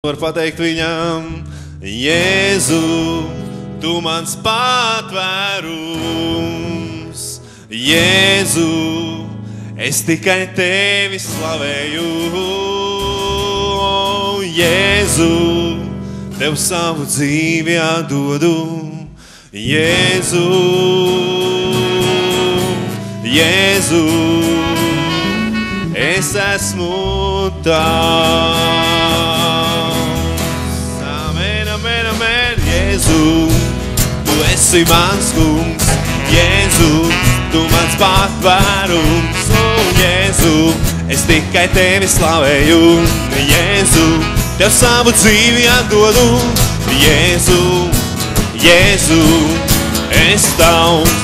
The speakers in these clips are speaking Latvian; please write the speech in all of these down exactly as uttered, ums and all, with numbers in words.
Var pateikt viņam, Jēzu, tu mans patvērums. Jēzu, es tikai tevi slavēju. Jēzu, tev savu dzīvi atdodu. Jēzu, Jēzu, es esmu tavs. Jēzu, tu esi mans kungs. Jēzu, tu mans patvērums. O, Jēzu, es tikai tevi slavēju. Jēzu, tev savu dzīvi atdodu. Jēzu, Jēzu, es tavs.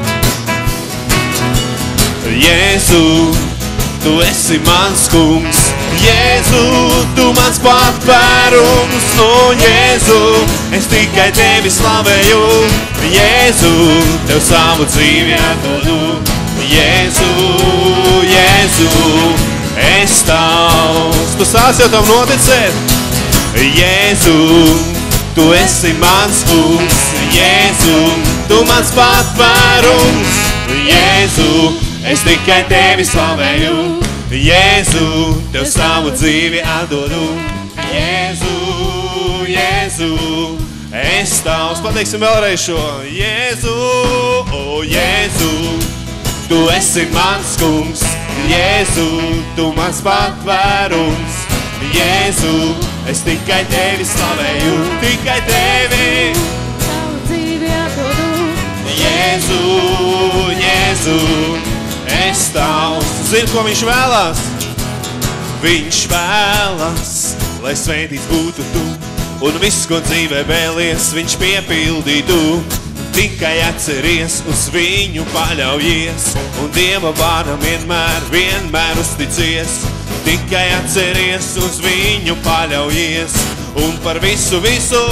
Jēzu, tu esi mans kungs. Jēzu, tu mans patvērums. O, Jēzu, es tikai tevi slavēju. Jēzu, tev savu dzīvi atdodu. Jēzu, Jēzu, es tavs. Tu sāc jau tam noticēt. Jēzu, tu esi mans kungs. Jēzu, tu mans patvērums. Jēzu, es tikai tevi slavēju. Jēzu, tev savu dzīvi atdodu. Jēzu, Jēzu, es tavs. Pateiksim vēlreiz šo. Jēzu, o Jēzu, tu esi mans kungs. Jēzu, tu mans patvērums. Jēzu, es tikai tevi slavēju. Tikai tevi savu dzīvi atdodu. Jēzu, Jēzu, es tavs. Zini, ko viņš vēlās? Viņš vēlās, lai svētīts būtu tu, un viss, ko dzīvē vēlies, viņš piepildītu. Tikai atceries, uz viņu paļaujies, un Dieva vārdam vienmēr, vienmēr uzticies. Tikai atceries, uz viņu paļaujies, un par visu, visu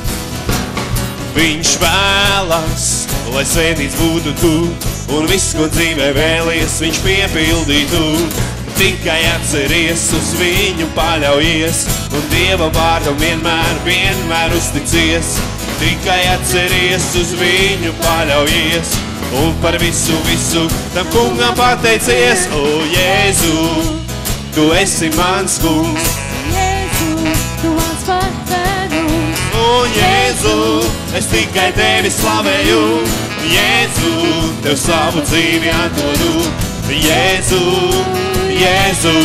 viņš vēlās, lai svētīts būtu tu, un viss, ko dzīvē vēlies, viņš piepildītu. Tikai atceries, uz viņu paļaujies, un Dieva vārdam vienmēr, vienmēr uzticies. Tikai atceries, uz viņu paļaujies, un par visu, visu tam kungam pateicies. O Jēzu, tu esi mans kungs. Jēzu, tu mans patvērums. O Jēzu, es tikai tevi slavēju. Jēzu, tev savu dzīvi atdodu. Jēzu, Jēzu,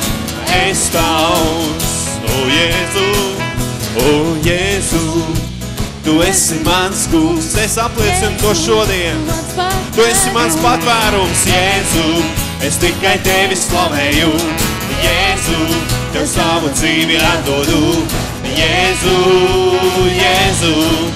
es tavs. O Jēzu, o Jēzu, tu esi mans kungs. Es apliecinu to šodien. Tu esi mans patvērums. Jēzu, es tikai tevi slavēju. Jēzu, tev savu dzīvi atdodu. Jēzu, Jēzu,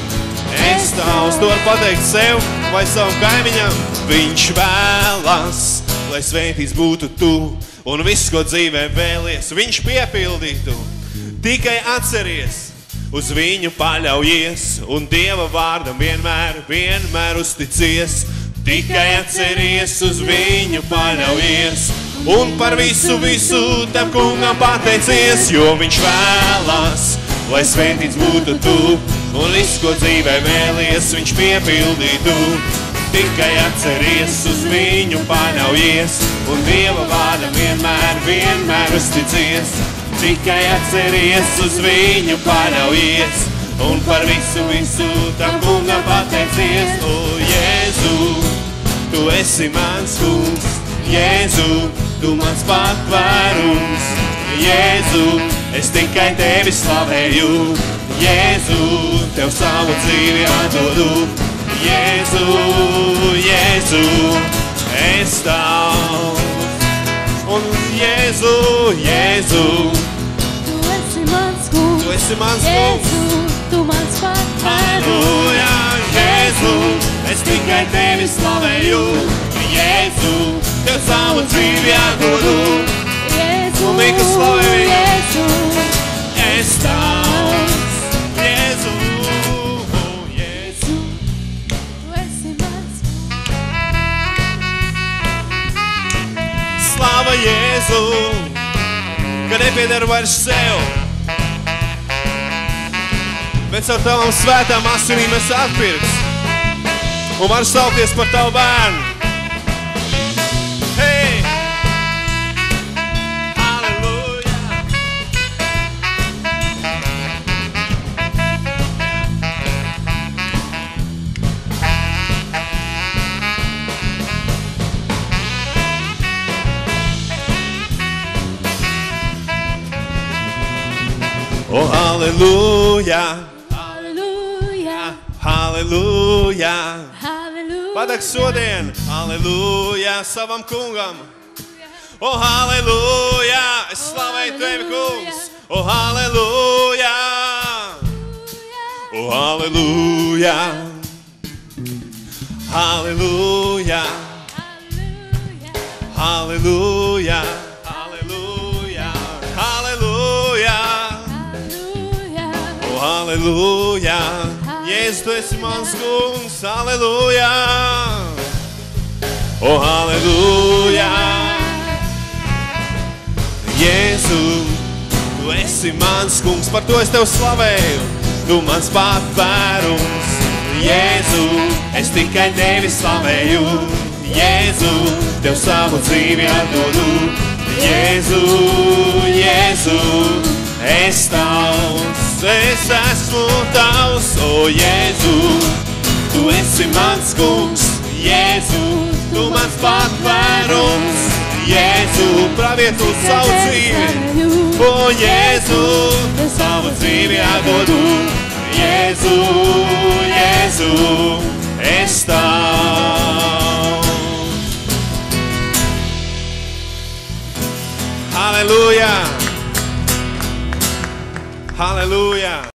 es tavs. To var pateikt sev vai savam kaimiņam. Viņš vēlās, lai svētīts būtu tu, un viss, ko dzīvē vēlies, viņš piepildītu. Tikai atceries, uz viņu paļaujies, un Dieva vārdam vienmēr, vienmēr uzticies. Tikai atceries, uz viņu paļaujies, un par visu, visu tam kungam pateicies. Jo viņš vēlās, lai svētīts būtu tu, un viss, ko dzīvē vēlies, viņš piepildītu. Tikai atceries, uz viņu paļaujies, un Dieva vārdam vienmēr, vienmēr uzticies. Tikai atceries, uz viņu paļaujies, un par visu, visu tam kungam pateicies. O Jēzu, tu esi mans kungs. Jēzu, tu mans patvērums. Jēzu, es tikai tevi slavēju. Jēzu, tev savu dzīvi atdodu. Jēzu, Jēzu, es tavs. Un Jēzu, Jēzu, tu esi mans kungs. Tu esi mans kungs. Jēzu, tu mans patvērums. Halleluja, Jēzu, es tikai tevi slavēju. Jēzu, tev savu dzīvi atdodu. Jēzu, Un Mika slavē viņu. Jēzu, Es tavs. Jēzu, o Jēzu. tu esi mans. Slava Jēzu, ka nepieder vairs sev, bet caur tavām svētām asinīm esi atpirks. Un var saukties par tavu bērnu. Hei! Halleluja! Oh, halleluja! Halleluja, Halleluja! halleluja. Padak šodien, halleluja, savam kungam. O, halleluja, es slavēju tevi, kungs. O, halleluja, o, halleluja, halleluja, halleluja, halleluja, halleluja, o, halleluja. Jēzus, tu esi mans kungs, halleluja, o, halleluja. Jēzu, tu esi mans kungs, par to es tev slavēju, tu mans patvērums. Jēzu, es tikai tevi slavēju, Jēzu, tev savu dzīvi atdodu. Jēzu, Jēzu, es tavs, es esmu tavs, o Jēzu, tu esi mans kungs, Jēzu, tu mans patvērums, Jēzu, pravieto savu dzīvi, o Jēzu, savu dzīvi atdodu, Jēzu, Jēzu, es tavs. Halleluja! Halleluja!